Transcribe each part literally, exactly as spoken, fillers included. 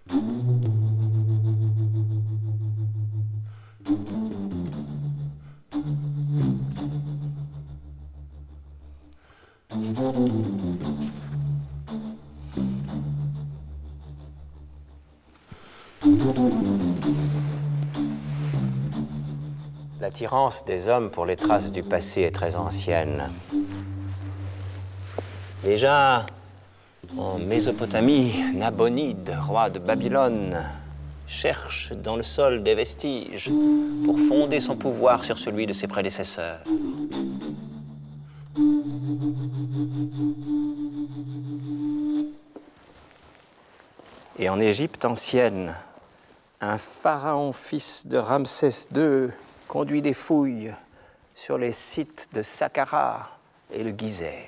L'attirance des hommes pour les traces du passé est très ancienne. Déjà, en Mésopotamie, Nabonide, roi de Babylone, cherche dans le sol des vestiges pour fonder son pouvoir sur celui de ses prédécesseurs. Et en Égypte ancienne, un pharaon fils de Ramsès deux conduit des fouilles sur les sites de Saqqara et le Gizeh.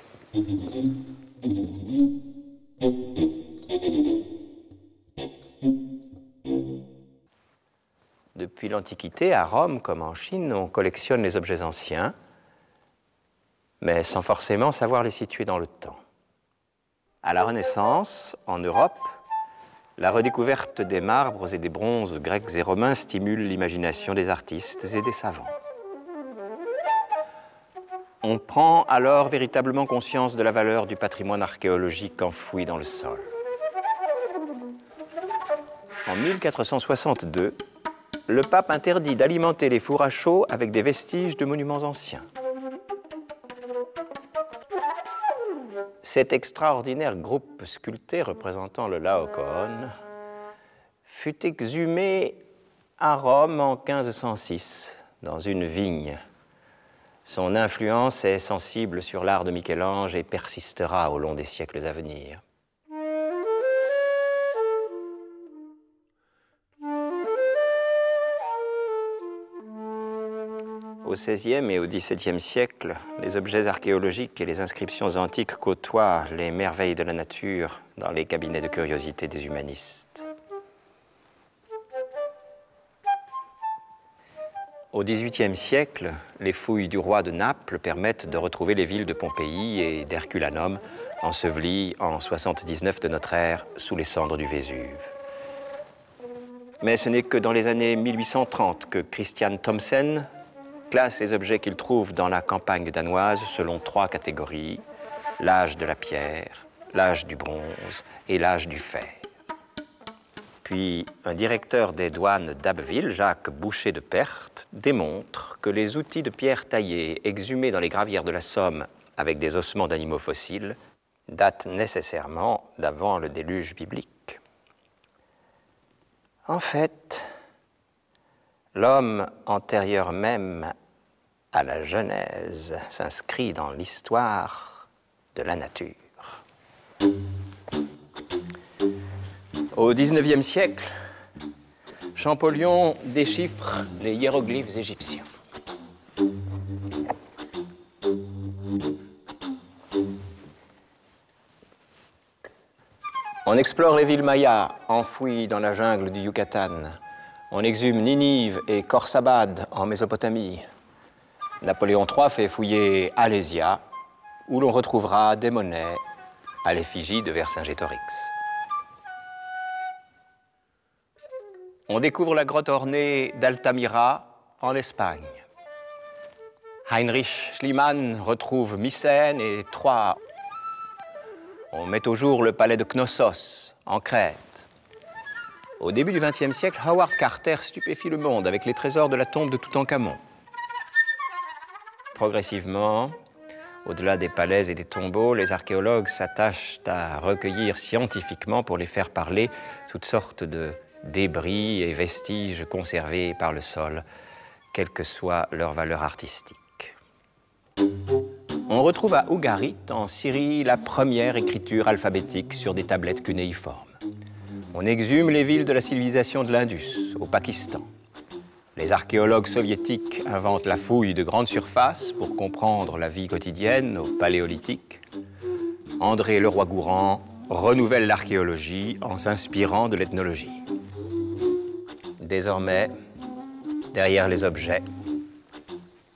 Depuis l'Antiquité, à Rome comme en Chine, on collectionne les objets anciens, mais sans forcément savoir les situer dans le temps. À la Renaissance, en Europe, la redécouverte des marbres et des bronzes grecs et romains stimule l'imagination des artistes et des savants. On prend alors véritablement conscience de la valeur du patrimoine archéologique enfoui dans le sol. En mille quatre cent soixante-deux, le pape interdit d'alimenter les fours à chaux avec des vestiges de monuments anciens. Cet extraordinaire groupe sculpté représentant le Laocoon fut exhumé à Rome en quinze cent six, dans une vigne. Son influence est sensible sur l'art de Michel-Ange et persistera au long des siècles à venir. Au seizième et au dix-septième siècle, les objets archéologiques et les inscriptions antiques côtoient les merveilles de la nature dans les cabinets de curiosité des humanistes. Au dix-huitième siècle, les fouilles du roi de Naples permettent de retrouver les villes de Pompéi et d'Herculanum, ensevelies en soixante-dix-neuf de notre ère sous les cendres du Vésuve. Mais ce n'est que dans les années mille huit cent trente que Christian Thomsen classe les objets qu'il trouve dans la campagne danoise selon trois catégories: l'âge de la pierre, l'âge du bronze et l'âge du fer. Puis, un directeur des douanes d'Abbeville, Jacques Boucher de Perthes, démontre que les outils de pierre taillés exhumés dans les gravières de la Somme avec des ossements d'animaux fossiles datent nécessairement d'avant le déluge biblique. En fait, l'homme antérieur même à la Genèse s'inscrit dans l'histoire de la nature. Au dix-neuvième siècle, Champollion déchiffre les hiéroglyphes égyptiens. On explore les villes mayas enfouies dans la jungle du Yucatan. On exhume Ninive et Khorsabad en Mésopotamie. Napoléon trois fait fouiller Alésia, où l'on retrouvera des monnaies à l'effigie de Vercingétorix. On découvre la grotte ornée d'Altamira en Espagne. Heinrich Schliemann retrouve Mycène et Troie. On met au jour le palais de Knossos en Crète. Au début du vingtième siècle, Howard Carter stupéfie le monde avec les trésors de la tombe de Toutankhamon. Progressivement, au-delà des palais et des tombeaux, les archéologues s'attachent à recueillir scientifiquement, pour les faire parler, toutes sortes de débris et vestiges conservés par le sol, quelle que soit leur valeur artistique. On retrouve à Ougarit, en Syrie, la première écriture alphabétique sur des tablettes cunéiformes. On exhume les villes de la civilisation de l'Indus, au Pakistan. Les archéologues soviétiques inventent la fouille de grande surface pour comprendre la vie quotidienne au Paléolithique. André Leroi-Gourhan renouvelle l'archéologie en s'inspirant de l'ethnologie. Désormais, derrière les objets,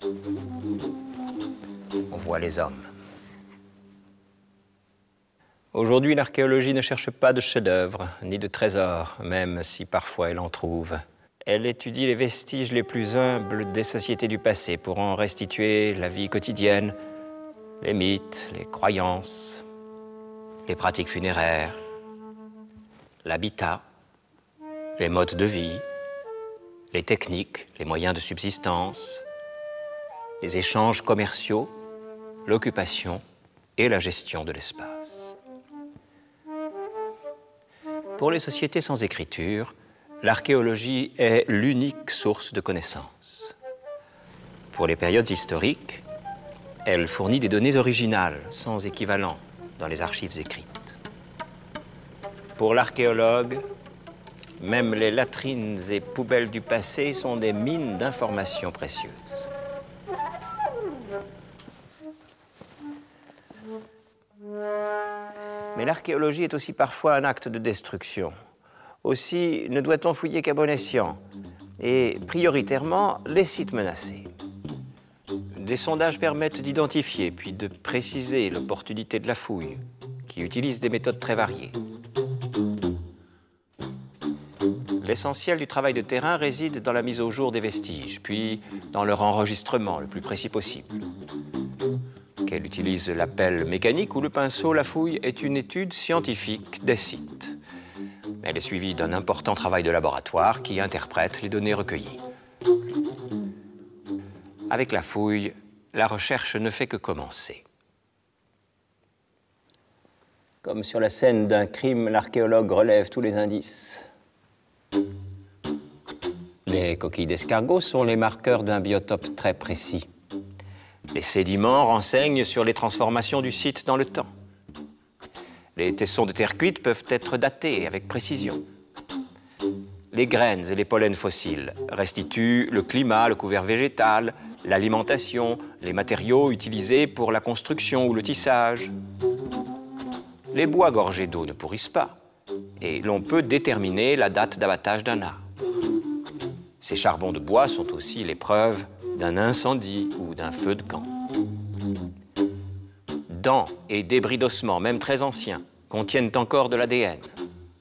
on voit les hommes. Aujourd'hui, l'archéologie ne cherche pas de chefs-d'œuvre, ni de trésors, même si parfois elle en trouve. Elle étudie les vestiges les plus humbles des sociétés du passé pour en restituer la vie quotidienne, les mythes, les croyances, les pratiques funéraires, l'habitat, les modes de vie, les techniques, les moyens de subsistance, les échanges commerciaux, l'occupation et la gestion de l'espace. Pour les sociétés sans écriture, l'archéologie est l'unique source de connaissances. Pour les périodes historiques, elle fournit des données originales, sans équivalent, dans les archives écrites. Pour l'archéologue, même les latrines et poubelles du passé sont des mines d'informations précieuses. Mais l'archéologie est aussi parfois un acte de destruction. Aussi, ne doit-on fouiller qu'à bon escient, et prioritairement les sites menacés. Des sondages permettent d'identifier puis de préciser l'opportunité de la fouille, qui utilise des méthodes très variées. L'essentiel du travail de terrain réside dans la mise au jour des vestiges, puis dans leur enregistrement le plus précis possible. Qu'elle utilise la pelle mécanique ou le pinceau, la fouille est une étude scientifique des sites. Elle est suivie d'un important travail de laboratoire qui interprète les données recueillies. Avec la fouille, la recherche ne fait que commencer. Comme sur la scène d'un crime, l'archéologue relève tous les indices. Les coquilles d'escargot sont les marqueurs d'un biotope très précis. Les sédiments renseignent sur les transformations du site dans le temps. Les tessons de terre cuite peuvent être datés avec précision. Les graines et les pollens fossiles restituent le climat, le couvert végétal, l'alimentation, les matériaux utilisés pour la construction ou le tissage. Les bois gorgés d'eau ne pourrissent pas et l'on peut déterminer la date d'abattage d'un arbre. Ces charbons de bois sont aussi les preuves d'un incendie ou d'un feu de camp. Dents et débris d'ossements, même très anciens, contiennent encore de l'A D N.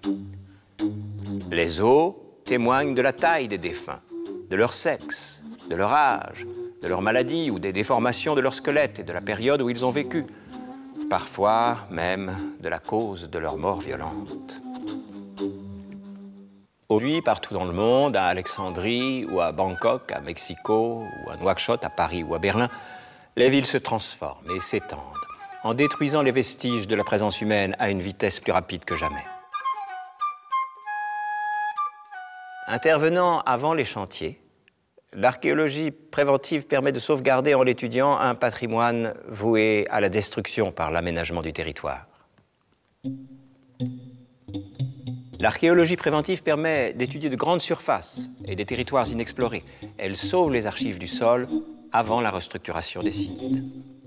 Les os témoignent de la taille des défunts, de leur sexe, de leur âge, de leur maladie ou des déformations de leur squelette et de la période où ils ont vécu, parfois même de la cause de leur mort violente. Aujourd'hui, partout dans le monde, à Alexandrie ou à Bangkok, à Mexico ou à Nouakchott, à Paris ou à Berlin, les villes se transforment et s'étendent, en détruisant les vestiges de la présence humaine à une vitesse plus rapide que jamais. Intervenant avant les chantiers, l'archéologie préventive permet de sauvegarder en l'étudiant un patrimoine voué à la destruction par l'aménagement du territoire. L'archéologie préventive permet d'étudier de grandes surfaces et des territoires inexplorés. Elle sauve les archives du sol avant la restructuration des sites.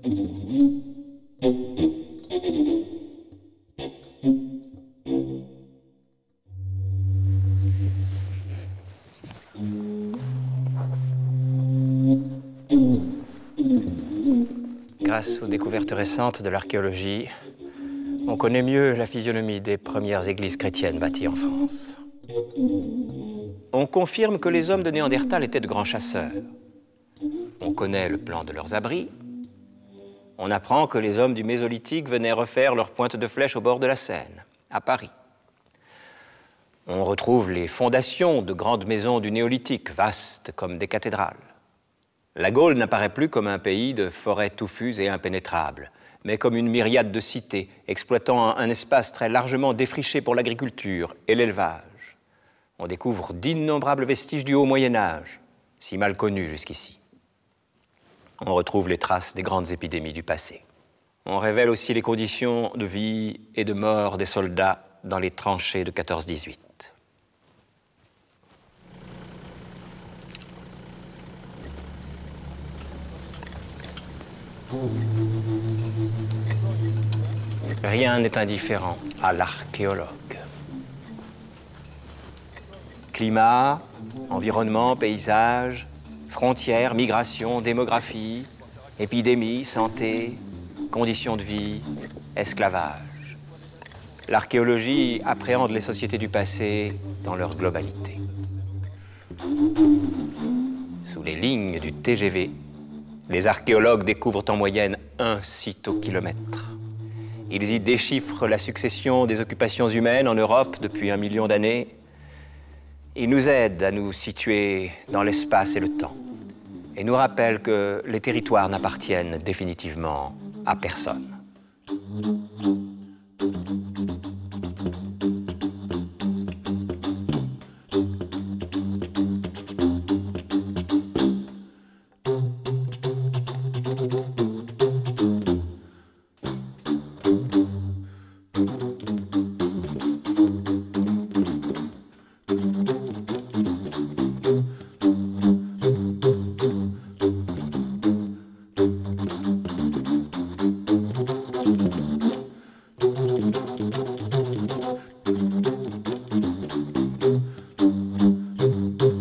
Grâce aux découvertes récentes de l'archéologie, on connaît mieux la physionomie des premières églises chrétiennes bâties en France. On confirme que les hommes de Néandertal étaient de grands chasseurs. On connaît le plan de leurs abris. On apprend que les hommes du Mésolithique venaient refaire leurs pointes de flèches au bord de la Seine, à Paris. On retrouve les fondations de grandes maisons du Néolithique, vastes comme des cathédrales. La Gaule n'apparaît plus comme un pays de forêts touffues et impénétrables, mais comme une myriade de cités, exploitant un espace très largement défriché pour l'agriculture et l'élevage. On découvre d'innombrables vestiges du Haut Moyen-Âge, si mal connus jusqu'ici. On retrouve les traces des grandes épidémies du passé. On révèle aussi les conditions de vie et de mort des soldats dans les tranchées de quatorze dix-huit. Rien n'est indifférent à l'archéologue. Climat, environnement, paysage, frontières, migration, démographie, épidémie, santé, conditions de vie, esclavage. L'archéologie appréhende les sociétés du passé dans leur globalité. Sous les lignes du T G V, les archéologues découvrent en moyenne un site au kilomètre. Ils y déchiffrent la succession des occupations humaines en Europe depuis un million d'années. Ils nous aident à nous situer dans l'espace et le temps et nous rappellent que les territoires n'appartiennent définitivement à personne.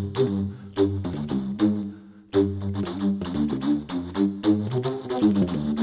Thank you.